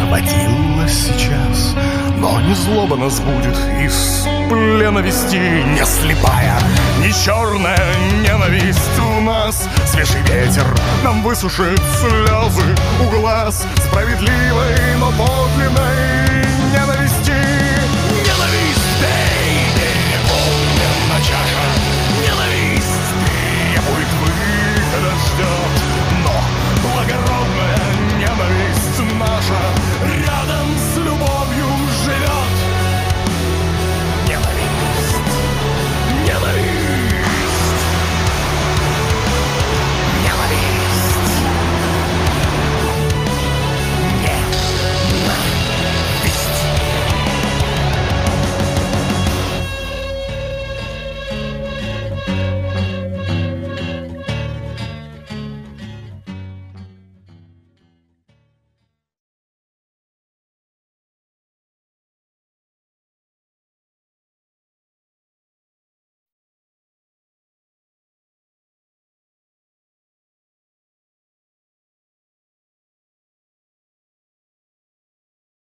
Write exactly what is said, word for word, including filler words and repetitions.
освободилась сейчас, но не злоба нас будет из плена вести. Не слепая, не черная ненависть у нас. Свежий ветер нам высушит слезы у глаз. Справедливой, но